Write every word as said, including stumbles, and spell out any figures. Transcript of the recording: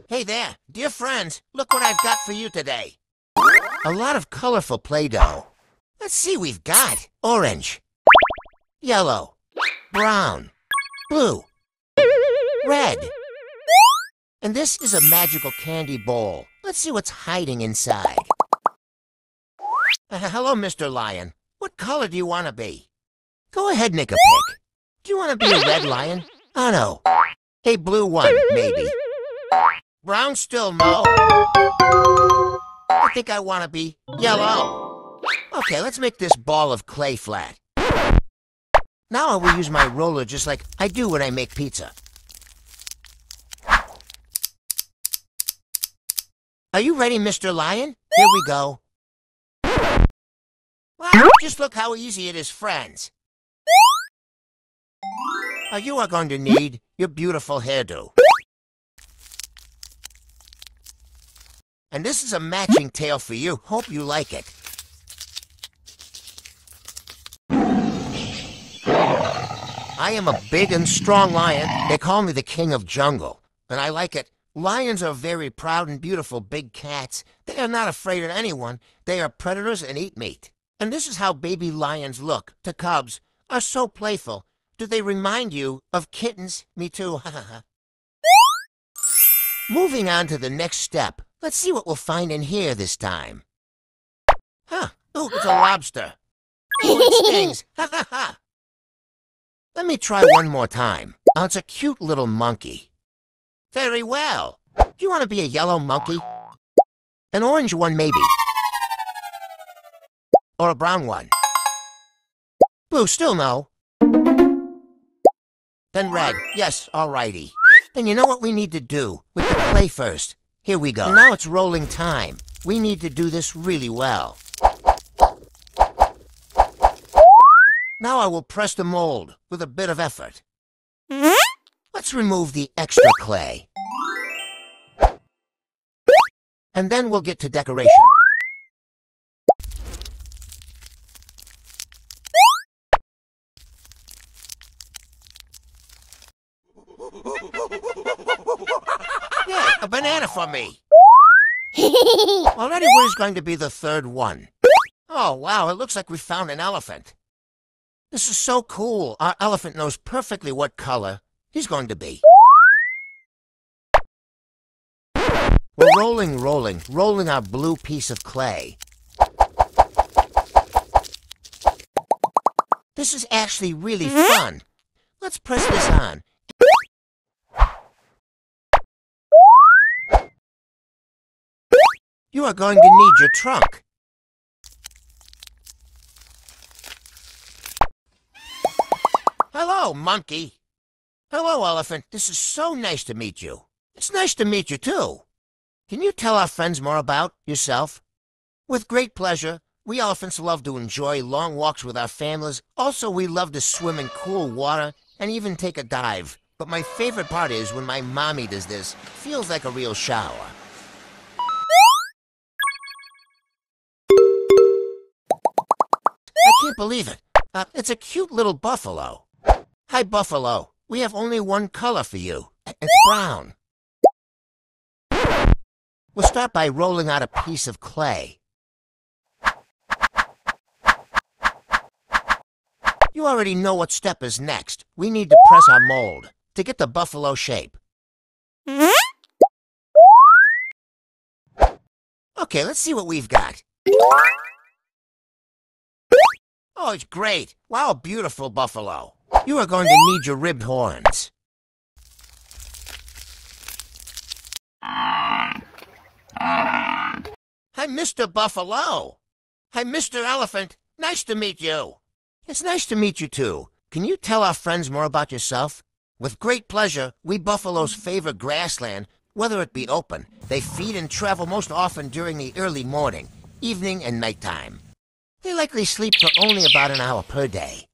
Hey there, dear friends, look what I've got for you today. A lot of colorful Play-Doh. Let's see, we've got orange, yellow, brown, blue, red. And this is a magical candy bowl. Let's see what's hiding inside. Uh, hello, Mister Lion. What color do you want to be? Go ahead, make a pick. Do you want to be a red lion? Oh, no. A blue one, maybe. Brown still, no. I think I want to be yellow. Okay, let's make this ball of clay flat. Now I will use my roller just like I do when I make pizza. Are you ready, Mister Lion? Here we go. Wow, just look how easy it is, friends. Uh, you are going to need your beautiful hairdo. And this is a matching tail for you. Hope you like it. I am a big and strong lion. They call me the king of jungle, and I like it. Lions are very proud and beautiful big cats. They are not afraid of anyone. They are predators and eat meat. And this is how baby lions look to cubs. Are so playful. Do they remind you of kittens? Me too. Moving on to the next step. Let's see what we'll find in here this time. Huh. Oh, it's a lobster. Oh, it stings. Ha ha ha. Let me try one more time. Oh, it's a cute little monkey. Very well. Do you want to be a yellow monkey? An orange one, maybe. Or a brown one. Blue, still no. Then red. Yes, alrighty. Then you know what we need to do with the clay first. Here we go. Now it's rolling time. We need to do this really well. Now I will press the mold with a bit of effort. Let's remove the extra clay. And then we'll get to decoration. Yeah, a banana for me. Already, where's going to be the third one? Oh, wow, it looks like we found an elephant. This is so cool. Our elephant knows perfectly what color he's going to be. We're rolling, rolling, rolling our blue piece of clay. This is actually really fun. Let's press this on. You are going to need your trunk. Hello, monkey. Hello, elephant. This is so nice to meet you. It's nice to meet you, too. Can you tell our friends more about yourself? With great pleasure. We elephants love to enjoy long walks with our families. Also, we love to swim in cool water and even take a dive. But my favorite part is when my mommy does this. Feels like a real shower. I can't believe it. Uh, it's a cute little buffalo. Hi, buffalo. We have only one color for you. It's brown. We'll start by rolling out a piece of clay. You already know what step is next. We need to press our mold to get the buffalo shape. Okay, let's see what we've got. Oh, it's great. Wow, beautiful buffalo. You are going to need your ribbed horns. Hi, Mister Buffalo. Hi, Mister Elephant. Nice to meet you. It's nice to meet you, too. Can you tell our friends more about yourself? With great pleasure. We buffaloes favor grassland, whether it be open. They feed and travel most often during the early morning, evening, and nighttime. They likely sleep for only about an hour per day.